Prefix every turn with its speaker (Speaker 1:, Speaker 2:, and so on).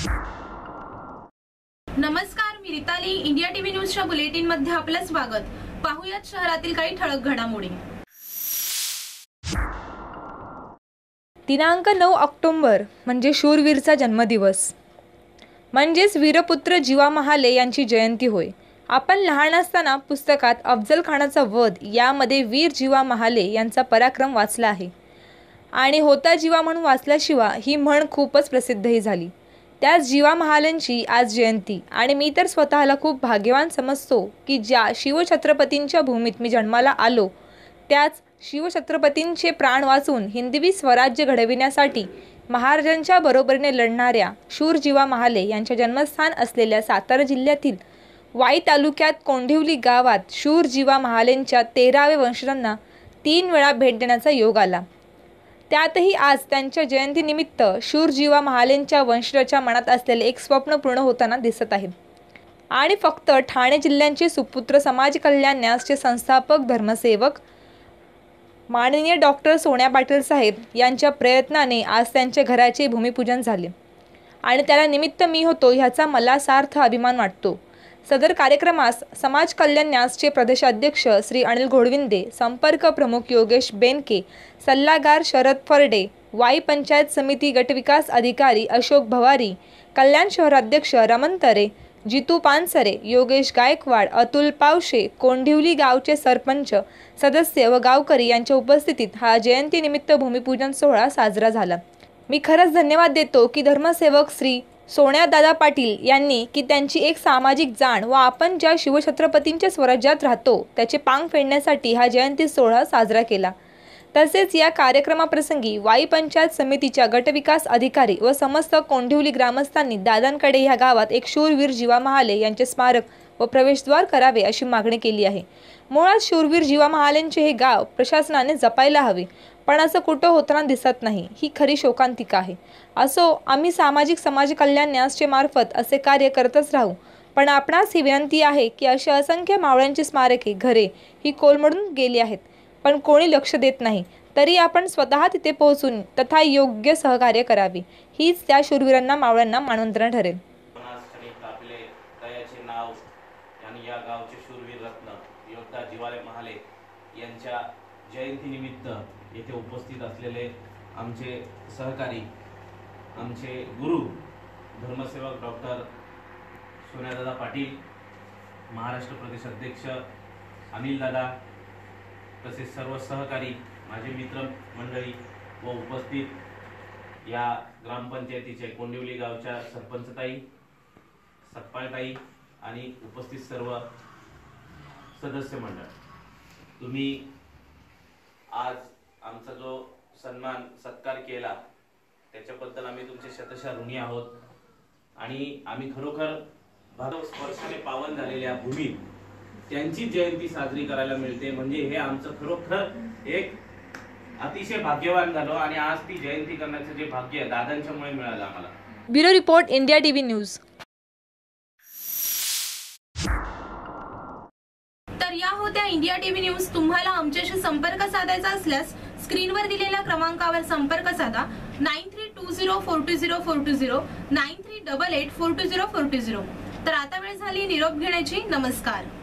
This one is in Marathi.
Speaker 1: नमस्कार, मी रिताली. इंडिया टीव्ही न्यूजच्या बुलेटिन मध्ये आपलं स्वागत. पाहूयात शहरातील काही ठळक घडामोडी.
Speaker 2: दिनांक 9 ऑक्टोबर म्हणजे शूरवीरचा जन्मदिवस, म्हणजेच वीरपुत्र जीवा महाले यांची जयंती होय. आपण लहान असताना पुस्तकात अफजल खानाचा वध यामध्ये वीर जीवा महाले यांचा पराक्रम वाचला आहे आणि होता जीवा म्हणून वाचल्याशिवाय ही म्हण खूपच प्रसिद्धही झाली. त्याच जीवा महालेंची आज जयंती आणि मी तर स्वतःला खूप भाग्यवान समजतो की ज्या शिवछत्रपतींच्या भूमीत मी जन्माला आलो, त्याच शिवछत्रपतींचे प्राण वाचून हिंदवी स्वराज्य घडविण्यासाठी महाराजांच्या बरोबरीने लढणाऱ्या शूर जीवा महाले यांच्या जन्मस्थान असलेल्या सातारा जिल्ह्यातील वाई तालुक्यात कोंढिवली गावात शूर जीवा महालेंच्या 13व्या वंशजांना 3 वेळा भेट देण्याचा योग आला. त्यातही आज त्यांच्या जयंतीनिमित्त शूर जीवा महालेंच्या वंशजाच्या मनात असलेले एक स्वप्न पूर्ण होताना दिसत आहे. आणि फक्त ठाणे जिल्ह्याचे सुपुत्र समाज कल्याण न्यासचे संस्थापक धर्मसेवक माननीय डॉक्टर सोन्या पाटील साहेब यांच्या प्रयत्नाने आज त्यांच्या घराचे भूमिपूजन झाले आणि त्याला निमित्त मी होतो ह्याचा मला सार्थ अभिमान वाटतो. सदर कार्यक्रमास समाज कल्याण न्यासचे प्रदेशाध्यक्ष श्री अनिल घोडविंदे, संपर्क प्रमुख योगेश बेनके, सल्लागार शरद फरडे, वाई पंचायत समिती गटविकास अधिकारी अशोक भवारी, कल्याण शहराध्यक्ष रमण तरे, जितू पानसरे, योगेश गायकवाड, अतुल पावशे, कोंढिवली गावचे सरपंच सदस्य व गावकरी यांच्या उपस्थितीत हा जयंतीनिमित्त भूमिपूजन सोहळा साजरा झाला. मी खरंच धन्यवाद देतो की धर्मसेवक श्री सोन्यादादा पाटील यांनी की त्यांची एक सामाजिक जाण व आपण ज्या शिवछत्रपतींच्या स्वराज्यात राहतो त्याचे पांग फेडण्यासाठी हा जयंती सोहळा साजरा केला. तसेच या कार्यक्रमाप्रसंगी वाई पंचायत समितीच्या गटविकास अधिकारी व समस्त कोंढिवली ग्रामस्थांनी दादांकडे ह्या गावात एक शूरवीर जीवा महाले यांचे स्मारक व प्रवेशद्वार करावे अशी मागणी केली आहे. मुळात शूरवीर जीवा महालेंचे हे गाव प्रशासनाने जपायला हवे, पण असं कुठं होताना दिसत नाही. ही खरी शोकांतिका आहे. असो, आम्ही सामाजिक समाज कल्याण न्यासचे मार्फत असे कार्य करतच राहू, पण आपणास ही विनंती आहे की अशी असंख्य मावळ्यांची स्मारके, घरे ही कोलमडून गेली आहेत, पण कोणी लक्ष देत नाही. तरी आपण स्वतः तिथे पोहोचून तथा योग्य सहकार्य करावे, हीच त्या शूरवीरांना मावळ्यांना मानवंदना ठरेल.
Speaker 3: या गावचे शूरवीर रत्न योद्धा जीवाले महाले यांच्या जयंतीनिमित्त येथे उपस्थित असलेले आमचे सहकारी, आमचे गुरु धर्मसेवक डॉक्टर सोन्यादादा पाटील, महाराष्ट्र प्रदेश अध्यक्ष अनिल दादा, तसेच सर्व सहकारी माझे मित्र मंडळी व उपस्थित या ग्रामपंचायतीचे कोंढिवली गावच्या सरपंचताई, सतपाळताई आणि उपस्थित सर्व सदस्य मंडळ, तुम्ही आज आमचा जो सन्मान सत्कार केला त्याच्याबद्दल आम्ही तुमचे शतशः ऋणी आहोत. आणि आम्ही खरोखर भारत स्पर्शाने पावन झालेल्या भूमीत त्यांची जयंती साजरी करायला मिळते म्हणजे हे आमचं खरोखर एक अतिशय भाग्यवान झालो आणि आज ती जयंती करण्याचं जे भाग्य दादांच्यामुळे मिळालं आम्हाला.
Speaker 2: Bureau report, India TV news.
Speaker 1: तर या होत्या इंडिया टीव्ही न्यूज. तुम्हाला आमच्याशी संपर्क साधायचा असल्यास स्क्रीनवर दिलेल्या क्रमांकावर संपर्क साधा. 9320420420 9388420420. तर आता वेळ झाली निरोप घेण्याची. नमस्कार.